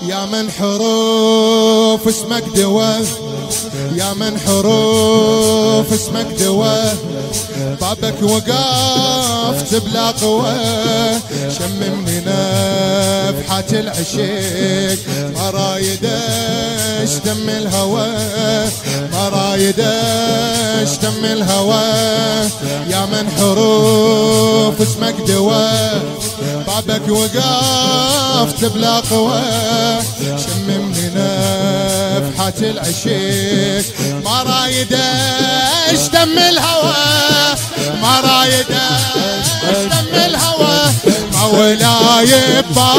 يا من حروف اسمك دواء، يا من حروف اسمك دواء، بابك وقفت بلا قوة، شممني نفحات العشيق، ما رايدش دم الهوى، ما رايدش دم الهوى، يا من حروف اسمك دواء، بابك وقفت بلا قوة، شممني نفحات العشيق، ما رايدش دم الهوى، ما رايدش دم الهوى، مولاي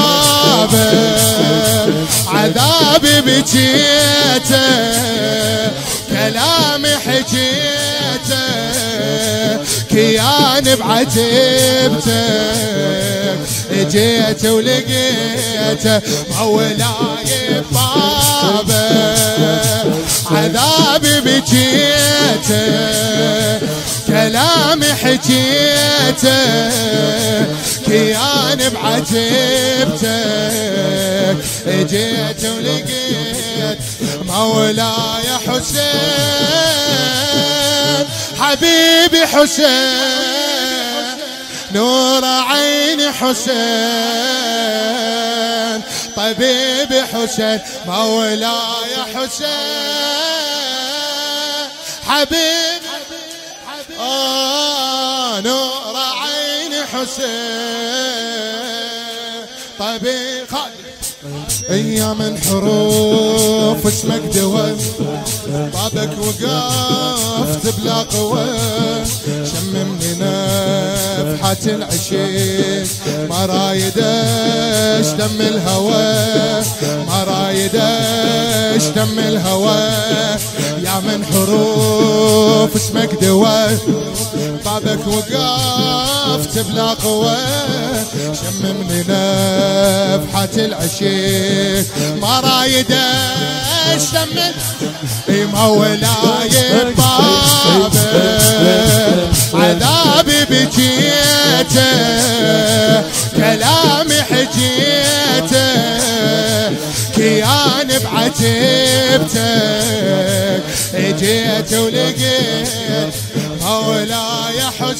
ببابك عذابي بجيته، كلامي حجيته، كيان بعجبتك، اجيت ولقيته، مولاي ببابك عذابي بجيته، كلامي حجيته، كيان بعجبتك، اجيت ولقيت، مولاي حسين حبيبي حسين، نور عيني حسين، طبيبي حسين، مولاي حسين حبيبي، نور عيني حسين، طبيبي يا من حروف اسمك دواء، بابك وقفت بلا قوة، شممني نفحات العشيق، ما رايدش دم الهوى، ما رايدش دم الهوى، يا من حروف اسمك دواء، بابك وقفت بلا قوة، شممني نفحات العشيق، ما رايدش دم، مولاي ببابك عذابي بجيته، كلامي حجيته، كيان بعجبتك، اجيت ولقيت، مولاي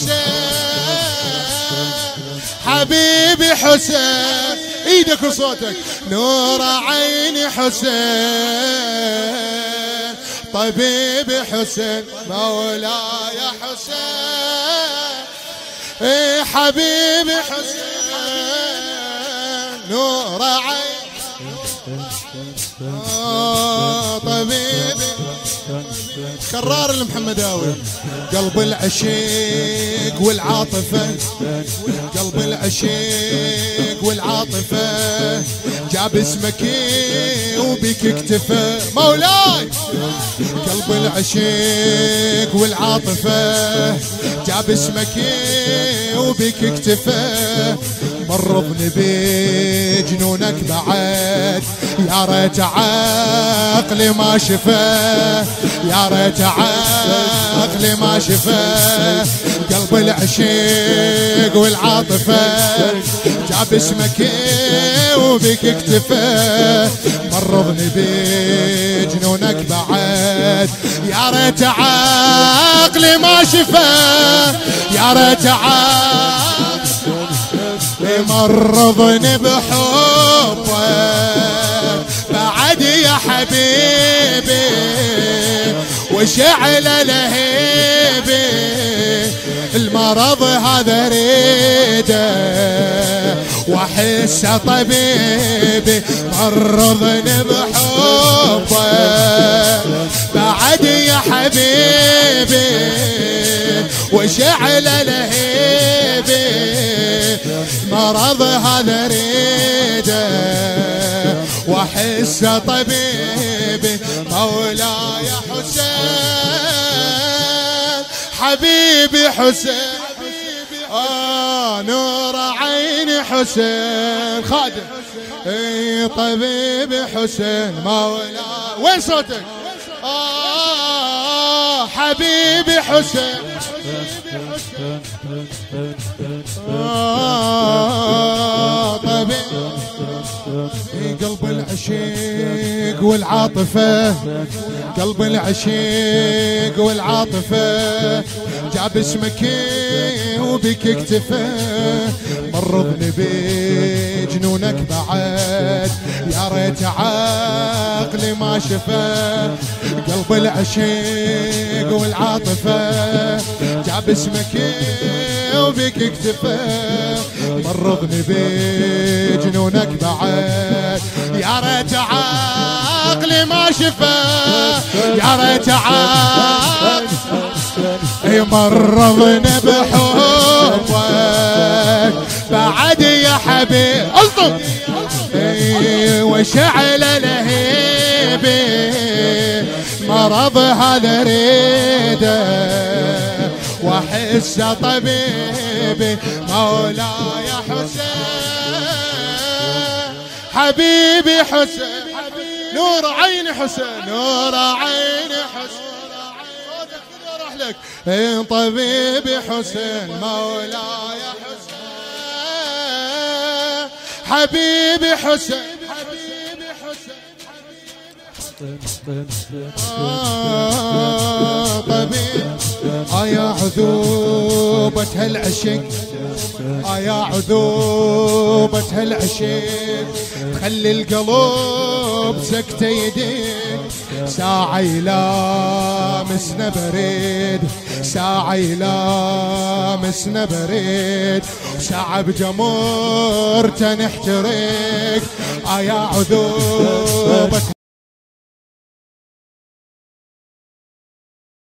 حسين حبيبي حسين، ايدك وصوتك، نور عيني حسين، طبيبي حسين، مولاي حسين، اي حبيبي حسين، نور عيني، طبيبي كرار المحمداوي، قلب العشيق والعاطفة، قلب العشيق والعاطفة، جاب اسمك وبك اكتفى، مولاي قلب العشيق والعاطفة، جاب اسمك وبك اكتفى، مرضني بجنونك بعد، يا ريت عقلي ما شفاه، يا ريت عقلي ما شفاه، قلب العشيق والعاطفة، جاب اسمك وبك اكتفى، مرضني بجنونك بعد، يا ريت عقلي ما شفاه، يا ريت عقلي مرضني بحبك بعد يا حبيبي، وشعل لهيبي، المرض هذا ريده، واحس طبيبي، مرضني بحبك بعد يا حبيبي، وشعل لهيبي، مرض هذا ريده، واحس طبيبي، مولاي حسين حبيبي حسين، نور عيني حسين، خادم اي طبيبي حسين، مولاي، وين صوتك؟ حبيبي حسين، طبيبي قلب العشيق والعاطفة، قلب العشيق والعاطفة، جاب اسمك وبك اكتفى، مرضني بجنونك بعد، يا ريت عقلي ما شفى، قلب العشيق والعاطفة، جاب اسمك وبك اكتفى، مرضني بجنونك بعد، يا ريت عقلي ما شفى، يا ريت عقلي مرضني بحبك بعد يا حبيب الطف، وشعل لهيبي مرض هذا ريده، واحس طبيبي مولاي حسين، حبيبي حسين، نور عين حسين، نور عين حسين، صوتك يروح لك، طبيبي حسين مولاي حسين، حبيبي حسين، حبيبي حسين، طبيب يا عذوبة هالعشق، يا عذوبة هالعشق، تخلي القلب سكتة يديك، ساعة يلامسنا بريد، ساعة يلامسنا بريد، ساعة بجمرته نحترق، يا عذوبة